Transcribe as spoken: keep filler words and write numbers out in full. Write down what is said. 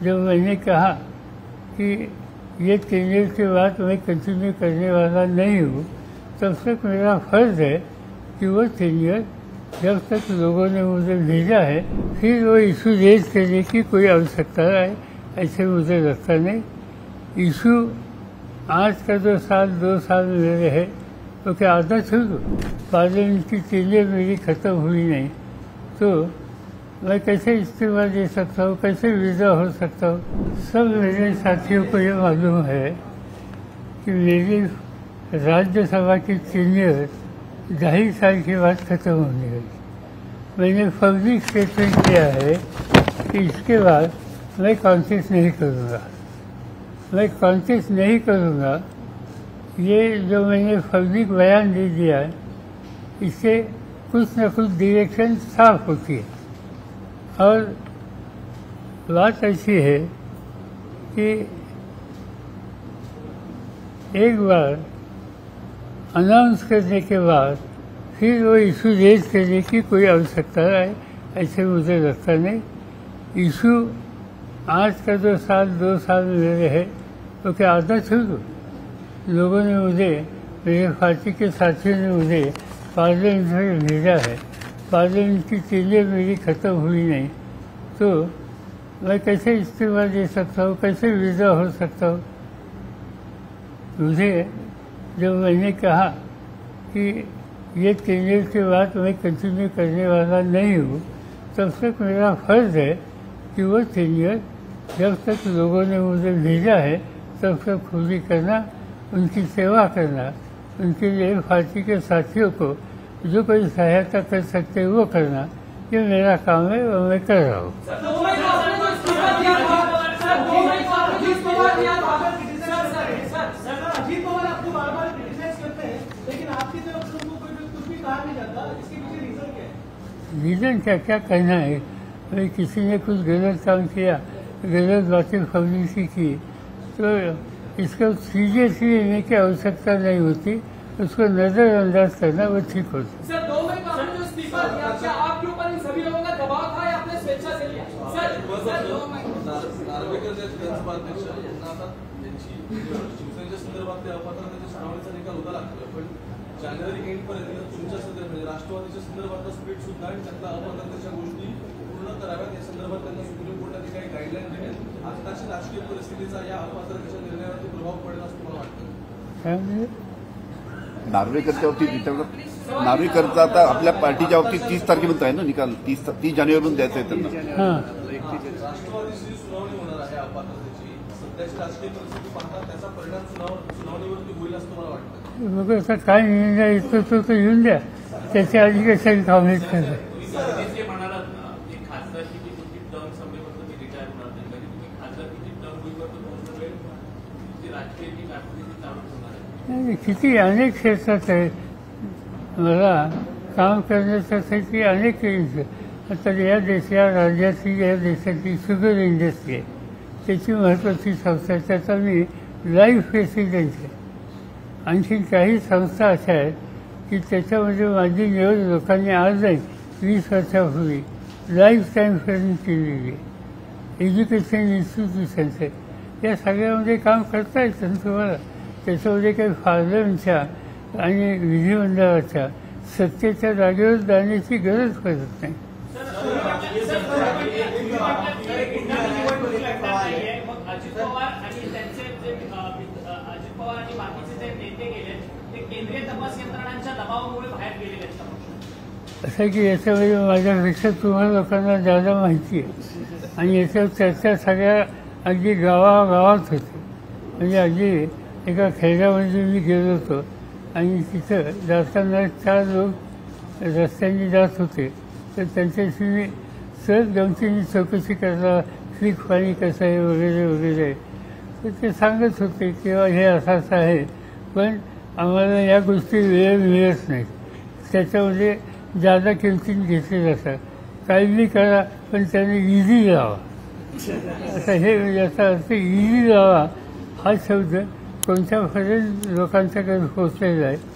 जब मैंने कहा कि ये टेनियर के बाद मैं कंटिन्यू करने वाला नहीं हूँ, तब तक मेरा फ़र्ज़ है कि वो टेनियर जब तक लोगों ने मुझे भेजा है फिर वो इशू रेज करने की कोई आवश्यकता है ऐसे मुझे लगता नहीं। इशू आज का जो साल दो साल मेरे है तो क्या आधा छोड़ दो, पार्लियामेंट की टेनियर मेरी ख़त्म हुई नहीं तो मैं कैसे इस्तीफा दे सकता हूँ, कैसे वीज़ा हो सकता हूँ। सब मेरे साथियों को ये मालूम है कि मेरी राज्यसभा की टेनियर ढाई साल के बाद ख़त्म होने लगी। मैंने पब्लिक स्टेटमेंट किया है कि इसके बाद मैं कॉन्टेस्ट नहीं करूँगा, मैं कॉन्टेस्ट नहीं करूँगा। ये जो मैंने पब्लिक बयान दे दिया है इससे कुछ न कुछ डायरेक्शन साफ होती है। और बात ऐसी है कि एक बार अनाउंस करने के बाद फिर वो इशू रेज करने की कोई आवश्यकता है ऐसे मुझे लगता नहीं। इशू आज का जो साल दो साल मेरे है तो क्या आधा छोड़ दो। लोगों ने मुझे, मेरे पार्टी के साथियों ने मुझे पार्लियामेंट में भेजा है, पार्लियामेंट की टेनियर मेरी ख़त्म हुई नहीं तो मैं कैसे इस्तीफा दे सकता हूँ, कैसे वीज़ा हो सकता हूँ। मुझे जब मैंने कहा कि ये टेनियर के बाद मैं कंटिन्यू करने वाला नहीं हूँ, तब तक मेरा फ़र्ज़ है कि वो टेनियर जब तक लोगों ने मुझे भेजा है तब तक पूरी करना, उनकी सेवा करना, उनके लिए पार्टी के साथियों को जो कोई सहायता कर सकते हैं वो करना, ये मेरा काम है और मैं कर रहा हूँ। रीज़न क्या क्या कहना है, भाई किसी ने कुछ गलत काम किया, गलत बातें पब्लिसिटी की तो इसको सीरियसली लेने की आवश्यकता नहीं होती, उसको नज़रअंदाज करना वो ठीक होता है। सर दो मई को आपने जो इस्तीफा दिया, क्या आपके ऊपर इन सभी लोगों का दबाव था या आपने स्वेच्छा से लिया? सर सर दो मई नार्वेकर जे विधानसभाध्यक्ष यांना आता त्यांची शिवसेनेच्या संदर्भात त्या अपात्रतेच्या सुनावणीचा निकाल होता लागला, पण जानेवारी एंड पर्यंत तुमच्या संदर्भात म्हणजे राष्ट्रवादीच्या संदर्भातला स्पीड सुद्धा आणि त्यातल्या अपात्रतेच्या गोष्टी पूर्ण कराव्यात या संदर्भात त्यांना सुप्रीम कोर्टाने काही गाईडलाईन दिल्या। आताची राजकीय परिस्थितीचा या अपात्रतेच्या निर्णयावरती प्रभाव पडेल असं मला वाटतं। नार्वेकरच्या बाबतीत नार्वेकरचा आता आपल्या पार्टीच्या बाबतीत तीस तारखेपर्यंत आहे ना निकाल, तीस तीस जानेवारीपर्यंत द्यायचा आहे त्यांना। राष्ट्रवादीची सुनावणी होणार आहे अपात्रतेची, सध्याची राजकीय परिस्थिती पाहता त्याचा परिणाम सुनावणीवरती होईल असं मला वाटतं। मग आता काय निर्णय येतो तो तो येऊन द्या, त्याच्या आधी कशाला कॉमेंट करता। किती अनेक क्षेत्रात आहे, मला काम करण्यासाठी अनेक आता या देश या राज्याची या देशाची शुगर इंडस्ट्री आहे, त्याची महत्त्वाची संस्था आहे, त्याचा मी लाईफ प्रेसिडेंट आहे। आणखी काही संस्था अशा आहेत की त्याच्यामध्ये माझी निवड लोकांनी आज नाही वीस वर्षापूर्वी लाईफ टाईम फ्रेंड केलेली आहे। एज्युकेशन इन्स्टिट्यूशन्स आहेत, या सगळ्यामध्ये काम करता येतं ना तुम्हाला। त्याच्यामध्ये काही पार्लमेंटच्या आणि विधिमंडळाच्या सत्तेच्या जागेवर जाण्याची गरज पडत नाही। असं की याच्यामध्ये माझ्यापेक्षा तुम्हाला लोकांना जादा माहिती आहे आणि याच्यावर चर्चा सगळ्या अगदी गावागावात होते। म्हणजे अगदी एका खेड्यामध्ये मी गेलो होतो आणि तिथं जाताना चार लोक रस्त्याने जात होते, तर त्यांच्याशी मी सहज गमतीने चौकशी करता, पीक पाणी कसं आहे वगैरे वगैरे, तर ते सांगत होते किंवा हे असं असं आहे, पण आम्हाला या गोष्टी वेळ मिळत नाहीत, त्याच्यामध्ये जादा किमतीने घेतले जातात, काळजी करा पण त्याने इझी लावा। आता हे याचा अर्थ इझी लावा हा शब्द कोणत्यापर्यंत लोकांच्याकडे पोचलेला आहे